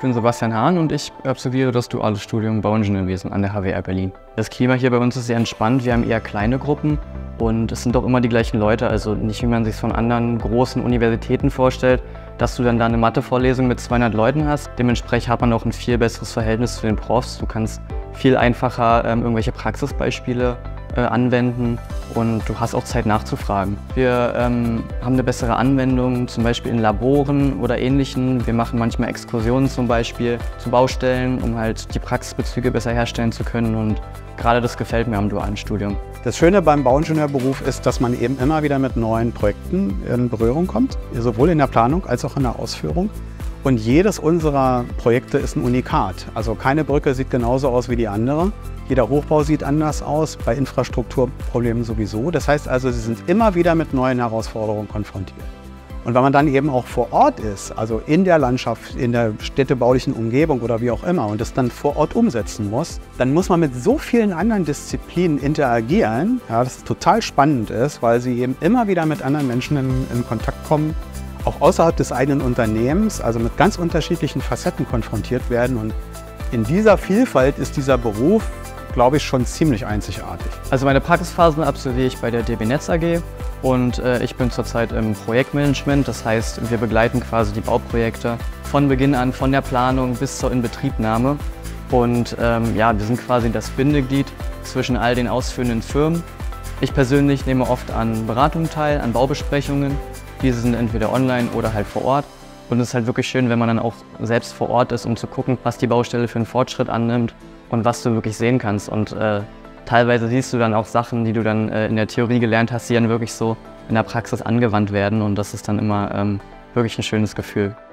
bin Sebastian Hahn und ich absolviere das duale Studium Bauingenieurwesen an der HWR Berlin. Das Klima hier bei uns ist sehr entspannt, wir haben eher kleine Gruppen und es sind auch immer die gleichen Leute, also nicht wie man sich es von anderen großen Universitäten vorstellt, dass du dann da eine Mathevorlesung mit 200 Leuten hast. Dementsprechend hat man auch ein viel besseres Verhältnis zu den Profs. Du kannst viel einfacher irgendwelche Praxisbeispiele anwenden und du hast auch Zeit nachzufragen. Wir haben eine bessere Anwendung, zum Beispiel in Laboren oder Ähnlichen. Wir machen manchmal Exkursionen zum Beispiel zu Baustellen, um halt die Praxisbezüge besser herstellen zu können und gerade das gefällt mir am dualen Studium. Das Schöne beim Bauingenieurberuf ist, dass man eben immer wieder mit neuen Projekten in Berührung kommt, sowohl in der Planung als auch in der Ausführung. Und jedes unserer Projekte ist ein Unikat. Also keine Brücke sieht genauso aus wie die andere. Jeder Hochbau sieht anders aus, bei Infrastrukturproblemen sowieso. Das heißt also, sie sind immer wieder mit neuen Herausforderungen konfrontiert. Und wenn man dann eben auch vor Ort ist, also in der Landschaft, in der städtebaulichen Umgebung oder wie auch immer und das dann vor Ort umsetzen muss, dann muss man mit so vielen anderen Disziplinen interagieren, ja, dass es total spannend ist, weil sie eben immer wieder mit anderen Menschen in Kontakt kommen, auch außerhalb des eigenen Unternehmens, also mit ganz unterschiedlichen Facetten konfrontiert werden. Und in dieser Vielfalt ist dieser Beruf, glaube ich, schon ziemlich einzigartig. Also meine Praxisphasen absolviere ich bei der DB Netz AG und ich bin zurzeit im Projektmanagement. Das heißt, wir begleiten quasi die Bauprojekte von Beginn an, von der Planung bis zur Inbetriebnahme. Und ja, wir sind quasi das Bindeglied zwischen all den ausführenden Firmen. Ich persönlich nehme oft an Beratungen teil, an Baubesprechungen. Diese sind entweder online oder halt vor Ort. Und es ist halt wirklich schön, wenn man dann auch selbst vor Ort ist, um zu gucken, was die Baustelle für einen Fortschritt annimmt und was du wirklich sehen kannst. Und teilweise siehst du dann auch Sachen, die du dann in der Theorie gelernt hast, die dann wirklich so in der Praxis angewandt werden. Und das ist dann immer wirklich ein schönes Gefühl.